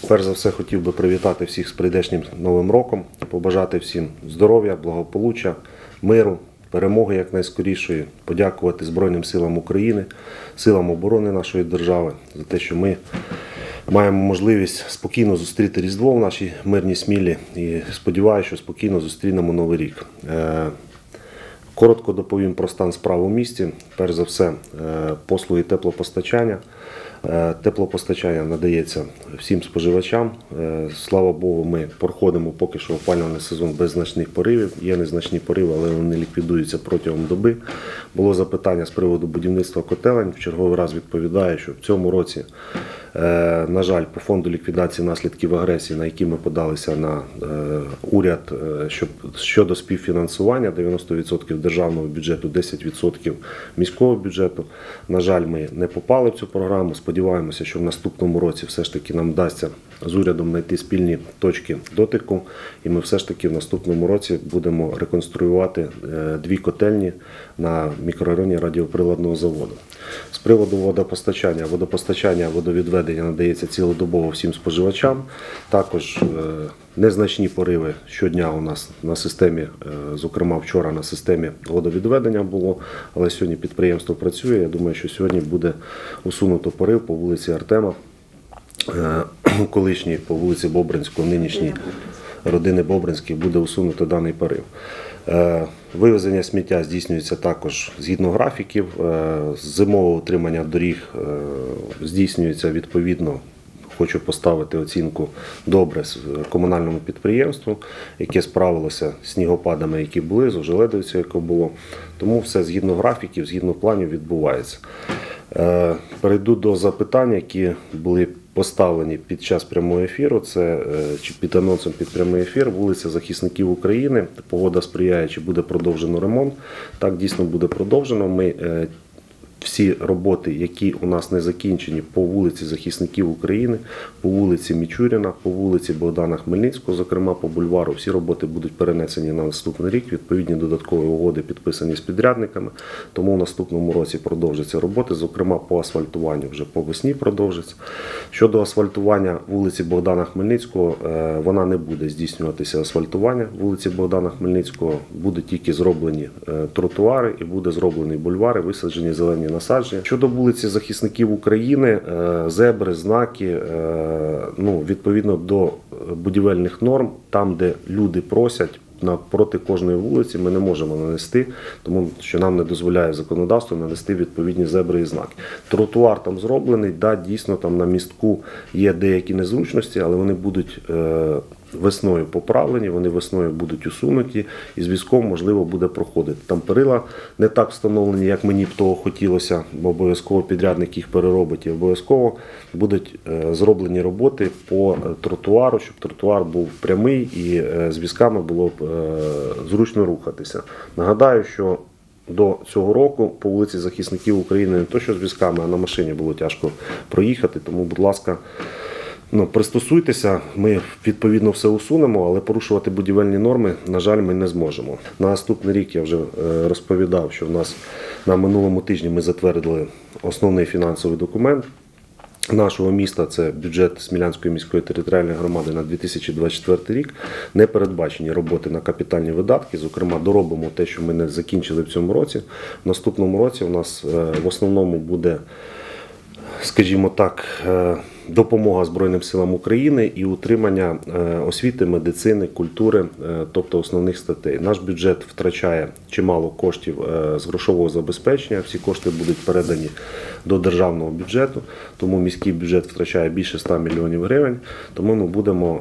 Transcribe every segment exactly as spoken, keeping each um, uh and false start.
Перш за все хотів би привітати всіх з прийдешнім Новим роком, побажати всім здоров'я, благополуччя, миру, перемоги якнайскорішої, подякувати Збройним силам України, силам оборони нашої держави за те, що ми маємо можливість спокійно зустріти Різдво в нашій мирній Смілі і сподіваюся, що спокійно зустрінемо Новий рік. Коротко доповім про стан справ у місті. Перш за все, послуги теплопостачання. Теплопостачання надається всім споживачам. Слава Богу, ми проходимо поки що опалювальний сезон без значних поривів. Є незначні пориви, але вони ліквідуються протягом доби. Було запитання з приводу будівництва котелень. В черговий раз відповідаю, що в цьому році, на жаль, по фонду ліквідації наслідків агресії, на який ми подалися на уряд щодо співфінансування, дев'яносто відсотків державного бюджету, десять відсотків міського бюджету. На жаль, ми не попали в цю програму. Сподіваємося, що в наступному році все ж таки нам вдасться з урядом знайти спільні точки дотику, і ми все ж таки в наступному році будемо реконструювати дві котельні на мікрорайоні радіоприладного заводу. З приводу водопостачання. Водопостачання, водовідведення надається цілодобово всім споживачам. Також незначні пориви щодня у нас на системі, зокрема вчора на системі водовідведення було, але сьогодні підприємство працює. Я думаю, що сьогодні буде усунуто порив по вулиці Артема, колишній по вулиці Бобринського, нинішній родини Бобринських, буде усунуто даний порив. Вивезення сміття здійснюється також згідно графіків, зимове утримання доріг здійснюється відповідно. Хочу поставити оцінку добре комунальному підприємству, яке справилося з снігопадами, які були, з ожеледицею, яке було. Тому все згідно графіків, згідно планів відбувається. Перейду до запитань, які були поставлені під час прямого ефіру. Це чи під анонсом під прямий ефір. Вулиця Захисників України. Погода сприяє, чи буде продовжено ремонт. Так, дійсно буде продовжено. Ми всі роботи, які у нас не закінчені по вулиці Захисників України, по вулиці Мічуріна, по вулиці Богдана Хмельницького, зокрема по бульвару, всі роботи будуть перенесені на наступний рік, відповідні додаткові угоди підписані з підрядниками, тому в наступному році продовжаться роботи, зокрема по асфальтуванню вже по весні продовжиться. Щодо асфальтування вулиці Богдана Хмельницького, вона не буде здійснюватися асфальтування вулиці Богдана Хмельницького, будуть тільки зроблені тротуари і буде зроблені бульвари, висаджені зелені насадження. Щодо вулиці Захисників України, зебри, знаки, ну, відповідно до будівельних норм, там, де люди просять, напроти кожної вулиці ми не можемо нанести, тому що нам не дозволяє законодавство нанести відповідні зебри і знаки. Тротуар там зроблений, да, дійсно там на містку є деякі незручності, але вони будуть весною поправлені, вони весною будуть усунуті і з візком можливо буде проходити. Там перила не так встановлені, як мені б того хотілося, бо обов'язково підрядник їх переробить і обов'язково будуть зроблені роботи по тротуару, щоб тротуар був прямий і з візками було б зручно рухатися. Нагадаю, що до цього року по вулиці Захисників України не то що з візками, а на машині було тяжко проїхати, тому, будь ласка, Ну, пристосуйтеся, ми відповідно все усунемо, але порушувати будівельні норми, на жаль, ми не зможемо. На наступний рік я вже розповідав, що в нас на минулому тижні ми затвердили основний фінансовий документ нашого міста, це бюджет Смілянської міської територіальної громади на дві тисячі двадцять четвертий рік. Не передбачені роботи на капітальні видатки, зокрема доробимо те, що ми не закінчили в цьому році. В наступному році у нас в основному буде, скажімо так, допомога Збройним силам України і утримання освіти, медицини, культури, тобто основних статей. Наш бюджет втрачає чимало коштів з грошового забезпечення, всі кошти будуть передані до державного бюджету, тому міський бюджет втрачає більше ста мільйонів гривень, тому ми будемо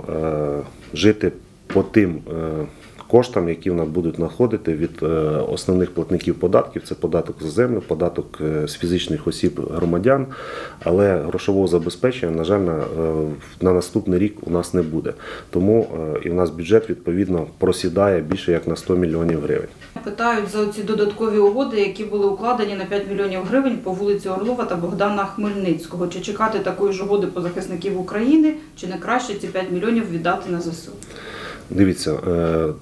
жити по тим коштам, які в нас будуть надходити від основних платників податків, це податок за землю, податок з фізичних осіб громадян, але грошового забезпечення, на жаль, на, на наступний рік у нас не буде. Тому і в нас бюджет, відповідно, просідає більше як на сто мільйонів гривень. Питають за ці додаткові угоди, які були укладені на п'ять мільйонів гривень по вулиці Орлова та Богдана Хмельницького. Чи чекати такої ж угоди по захисників України, чи не краще ці п'ять мільйонів віддати на зе се у? Дивіться,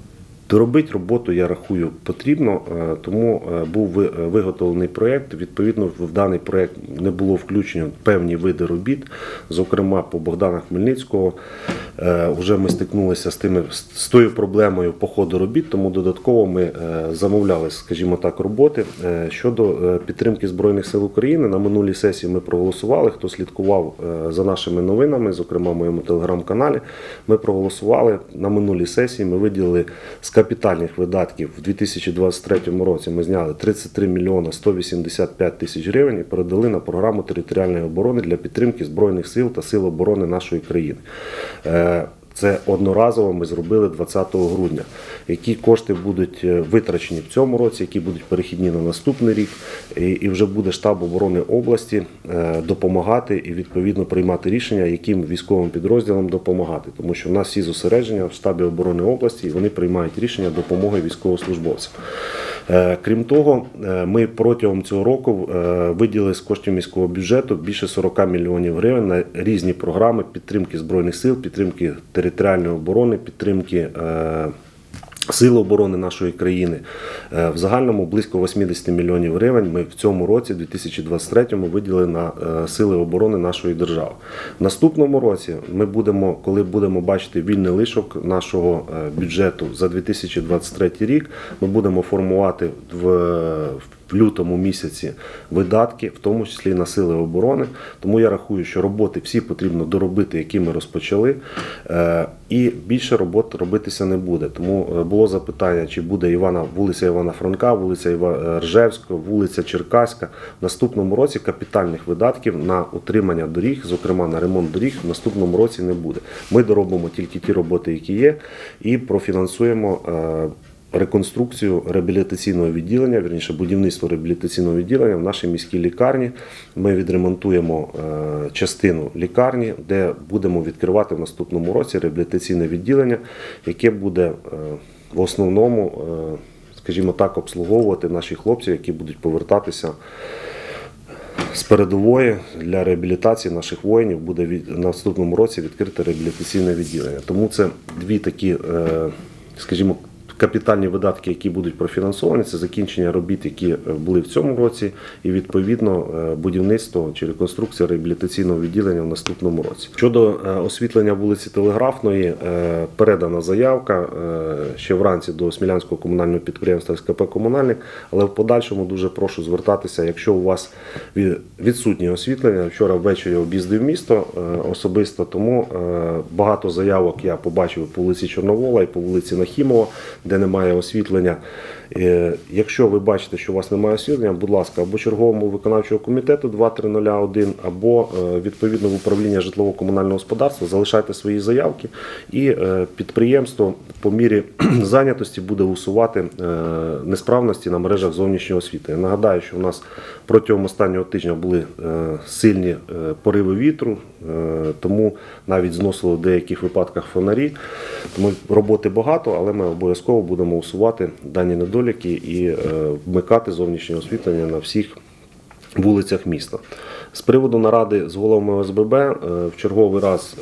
Доробити роботу, я рахую, потрібно, е, тому е, був ви- е, виготовлений проєкт. Відповідно, в даний проєкт не було включено певні види робіт, зокрема по Богдана Хмельницького. Е, Вже ми стикнулися з тими з тою проблемою по ходу робіт, тому додатково ми е, замовляли, скажімо так, роботи. Е, Щодо е, підтримки Збройних сил України, на минулій сесії ми проголосували. Хто слідкував е, за нашими новинами, зокрема в моєму телеграм-каналі, ми проголосували на минулій сесії. Ми виділили з капітальних видатків в дві тисячі двадцять третьому році. Ми зняли тридцять три мільйони сто вісімдесят п'ять тисяч гривень і передали на програму територіальної оборони для підтримки Збройних сил та сил оборони нашої країни. Е, Це одноразово ми зробили двадцятого грудня. Які кошти будуть витрачені в цьому році, які будуть перехідні на наступний рік, і, і вже буде штаб оборони області е, допомагати і відповідно приймати рішення, яким військовим підрозділам допомагати. Тому що в нас всі зосередження в штабі оборони області, і вони приймають рішення допомоги військовослужбовцям. Е, крім того, е, ми протягом цього року е, виділили з коштів міського бюджету більше сорок мільйонів гривень на різні програми підтримки Збройних сил, підтримки територіальної оборони, підтримки е, Сил оборони нашої країни. Е, В загальному близько вісімдесят мільйонів гривень ми в цьому році, дві тисячі двадцять третьому, виділили на е, сили оборони нашої держави. В наступному році ми будемо, коли будемо бачити вільний лишок нашого е, бюджету за дві тисячі двадцять третій рік, ми будемо формувати в, в лютому місяці видатки, в тому числі на сили оборони. Тому я рахую, що роботи всі потрібно доробити, які ми розпочали, е, і більше робот робитися не буде. Тому е, було запитання, чи буде Івана, вулиця Івана Франка, вулиця Іва- Ржевського, вулиця Черкаська. В наступному році капітальних видатків на утримання доріг, зокрема на ремонт доріг, в наступному році не буде. Ми доробимо тільки ті роботи, які є, і профінансуємо е, реконструкцію реабілітаційного відділення, вірніше будівництво реабілітаційного відділення в нашій міській лікарні. Ми відремонтуємо е, частину лікарні, де будемо відкривати в наступному році реабілітаційне відділення, яке буде е, в основному, е, скажімо так, обслуговувати наші хлопці, які будуть повертатися з передової. Для реабілітації наших воїнів буде від, на наступному році відкрите реабілітаційне відділення. Тому це дві такі, е, скажімо, капітальні видатки, які будуть профінансовані, це закінчення робіт, які були в цьому році, і відповідно будівництво чи реконструкція реабілітаційного відділення в наступному році. Щодо освітлення вулиці Телеграфної, передана заявка ще вранці до Смілянського комунального підприємства ес ка пе «Комунальник», але в подальшому дуже прошу звертатися, якщо у вас відсутнє освітлення. Вчора ввечері об'їздив місто особисто, тому багато заявок я побачив по вулиці Чорновола і по вулиці Нахімова, де немає освітлення. Якщо ви бачите, що у вас немає освітлення, будь ласка, або черговому виконавчого комітету два три нуль один, або відповідно в управління житлово-комунального господарства залишайте свої заявки, і підприємство по мірі зайнятості буде усувати несправності на мережах зовнішнього освітлення. Нагадаю, що у нас протягом останнього тижня були сильні пориви вітру, тому навіть зносили в деяких випадках фонарі. Тому роботи багато, але ми обов'язково будемо усувати дані недоліки і вмикати зовнішнє освітлення на всіх вулицях міста. З приводу наради з головами о ес бе бе, в черговий раз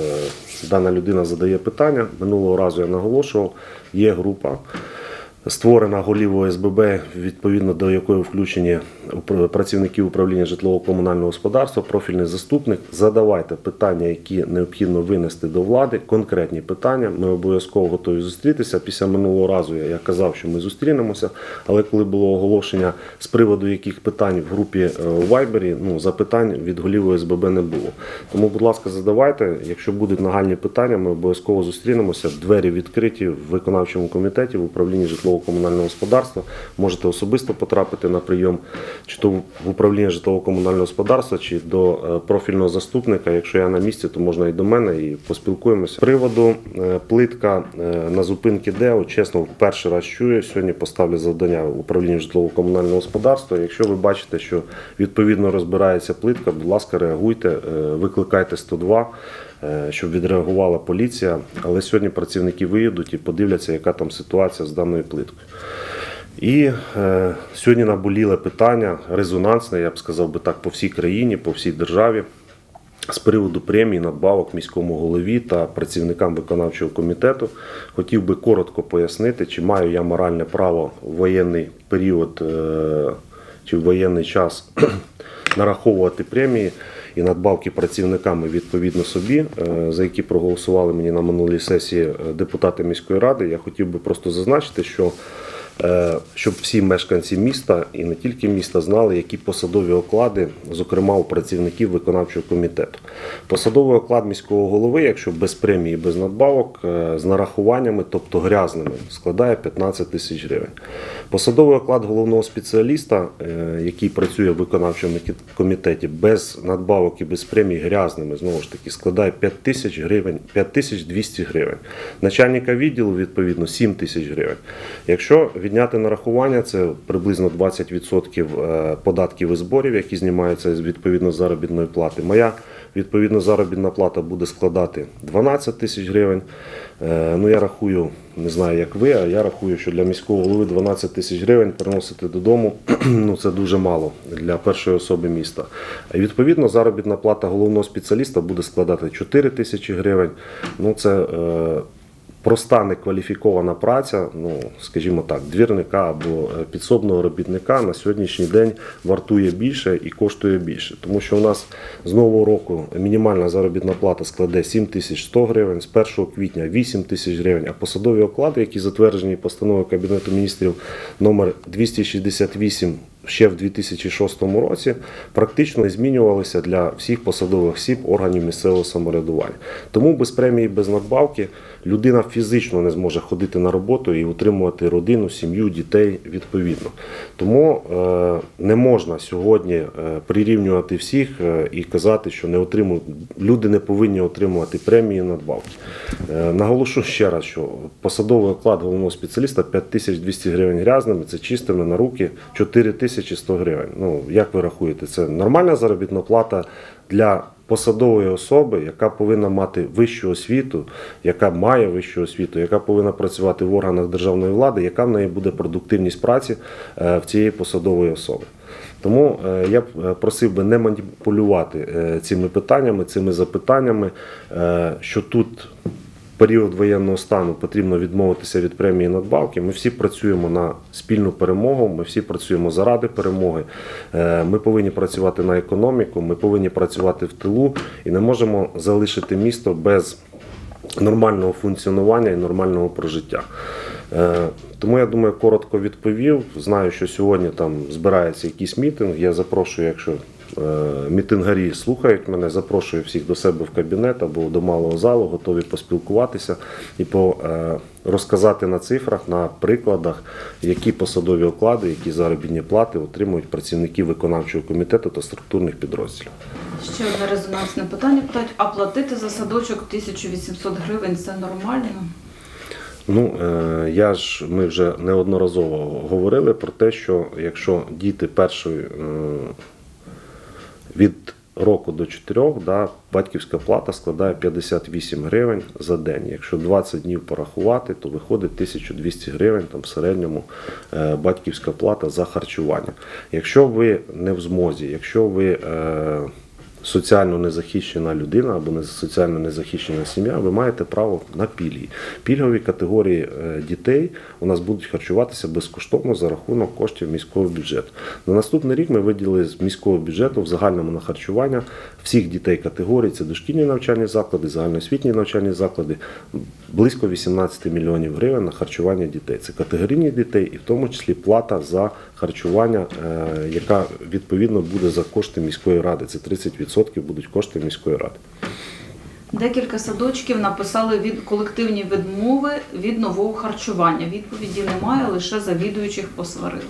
дана людина задає питання. Минулого разу я наголошував, є група, створена голів о ес бе бе, відповідно до якої включені працівники управління житлово-комунального господарства, профільний заступник. Задавайте питання, які необхідно винести до влади, конкретні питання. Ми обов'язково готові зустрітися. Після минулого разу я казав, що ми зустрінемося, але коли було оголошення з приводу яких питань в групі у Вайбері, ну, запитань від голів о ес бе бе не було. Тому, будь ласка, задавайте. Якщо будуть нагальні питання, ми обов'язково зустрінемося. Двері відкриті в виконавчому комітеті, в управлінні житлово-комунального господарства. Можете особисто потрапити на прийом чи то в управління житлово-комунального господарства, чи до профільного заступника. Якщо я на місці, то можна і до мене, і поспілкуємося. З приводу плитка на зупинки ДЕО, чесно, перший раз чую. Сьогодні поставлю завдання управлінню житлово-комунального господарства. Якщо ви бачите, що відповідно розбирається плитка, будь ласка, реагуйте, викликайте сто два, щоб відреагувала поліція. Але сьогодні працівники виїдуть і подивляться, яка там ситуація з даною плиткою. І е, сьогодні наболіле питання, резонансне, я б сказав би так, по всій країні, по всій державі. з приводу премій, надбавок міському голові та працівникам виконавчого комітету. Хотів би коротко пояснити, чи маю я моральне право в воєнний період е, чи в воєнний час нараховувати премії і надбавки працівниками відповідно собі, е, за які проголосували мені на минулій сесії депутати міської ради. Я хотів би просто зазначити, що щоб всі мешканці міста і не тільки міста знали, які посадові оклади, зокрема у працівників виконавчого комітету. Посадовий оклад міського голови, якщо без премії, без надбавок, з нарахуваннями, тобто грязними, складає п'ятнадцять тисяч гривень. Посадовий оклад головного спеціаліста, який працює в виконавчому комітеті, без надбавок і без премій грязними, знову ж таки, складає п'ять тисяч гривень, п'ять тисяч двісті гривень. Начальника відділу, відповідно, сім тисяч гривень. Якщо відняти нарахування, це приблизно двадцять відсотків податків і зборів, які знімаються з відповідно заробітної плати. Моя відповідно заробітна плата буде складати дванадцять тисяч гривень. Ну, я рахую, не знаю як ви, а я рахую, що для міського голови дванадцять тисяч гривень приносити додому, ну це дуже мало для першої особи міста. Відповідно, заробітна плата головного спеціаліста буде складати чотири тисячі гривень. Ну, це проста некваліфікована праця, ну, скажімо так, двірника або підсобного робітника на сьогоднішній день вартує більше і коштує більше. Тому що у нас з нового року мінімальна заробітна плата складе сім тисяч сто гривень, з першого квітня вісім тисяч гривень, а посадові оклади, які затверджені постановою Кабінету міністрів номер двісті шістдесят вісім ще в дві тисячі шостому році, практично змінювалися для всіх посадових осіб органів місцевого самоврядування. Тому без премії, без надбавки людина фізично не зможе ходити на роботу і утримувати родину, сім'ю, дітей відповідно. Тому е, не можна сьогодні е, прирівнювати всіх е, і казати, що не отримують, люди не повинні отримувати премії і надбавки. Е, наголошу ще раз, що посадовий оклад головного спеціаліста п'ять тисяч двісті гривень грязними, це чистими на руки чотири тисячі сто гривень. Ну, як ви рахуєте, це нормальна заробітна плата для посадової особи, яка повинна мати вищу освіту, яка має вищу освіту, яка повинна працювати в органах державної влади, яка в неї буде продуктивність праці в цієї посадової особи. Тому я б просив би не маніпулювати цими питаннями, цими запитаннями, що тут період воєнного стану потрібно відмовитися від премії і надбавки. Ми всі працюємо на спільну перемогу, ми всі працюємо заради перемоги. Ми повинні працювати на економіку, ми повинні працювати в тилу і не можемо залишити місто без нормального функціонування і нормального прожиття. Тому, я думаю, коротко відповів. Знаю, що сьогодні там збирається якийсь мітинг. Я запрошую, якщо мітингарі слухають мене, запрошую всіх до себе в кабінет або до малого залу, готові поспілкуватися і по, розказати на цифрах, на прикладах, які посадові оклади, які заробітні плати отримують працівники виконавчого комітету та структурних підрозділів. Ще одне резонансне питання питають, а платити за садочок тисячу вісімсот гривень – це нормально? Ну, я ж, ми вже неодноразово говорили про те, що якщо діти першої від року до чотирьох, да, батьківська плата складає п'ятдесят вісім гривень за день. Якщо двадцять днів порахувати, то виходить тисяча двісті гривень там, в середньому е, батьківська плата за харчування. Якщо ви не в змозі, якщо ви е, соціально незахищена людина або не соціально незахищена сім'я, ви маєте право на пільги. Пільгові категорії дітей у нас будуть харчуватися безкоштовно за рахунок коштів міського бюджету. На наступний рік ми виділили з міського бюджету в загальному на харчування всіх дітей категорій, це дошкільні навчальні заклади, загальноосвітні навчальні заклади, близько вісімнадцять мільйонів гривень на харчування дітей. Це категорійні дітей і в тому числі плата за харчування, яка відповідно буде за кошти міської ради. Це тридцять відсотків будуть кошти міської ради. Декілька садочків написали від колективні відмови від нового харчування. Відповіді немає, лише завідуючих посварили.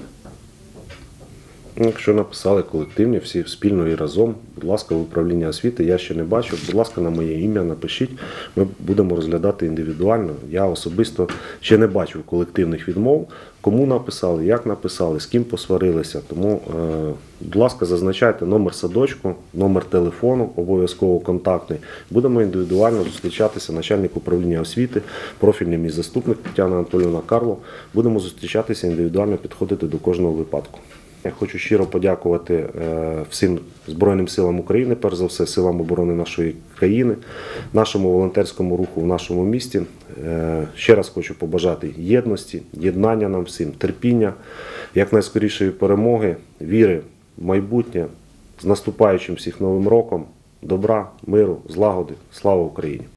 Якщо написали колективні, всі спільно і разом, будь ласка, в управління освіти, я ще не бачу, будь ласка, на моє ім'я напишіть, ми будемо розглядати індивідуально. Я особисто ще не бачив колективних відмов, кому написали, як написали, з ким посварилися. Тому, будь ласка, зазначайте номер садочку, номер телефону, обов'язково контактний. Будемо індивідуально зустрічатися, начальник управління освіти, профільний мій заступник Тетяна Анатоліївна Карло. Будемо зустрічатися, індивідуально підходити до кожного випадку. Я хочу щиро подякувати е, всім Збройним силам України, перш за все, силам оборони нашої країни, нашому волонтерському руху в нашому місті. Е, Ще раз хочу побажати єдності, єднання нам всім, терпіння, якнайскорішої перемоги, віри в майбутнє, з наступаючим всіх Новим роком, добра, миру, злагоди. Слава Україні!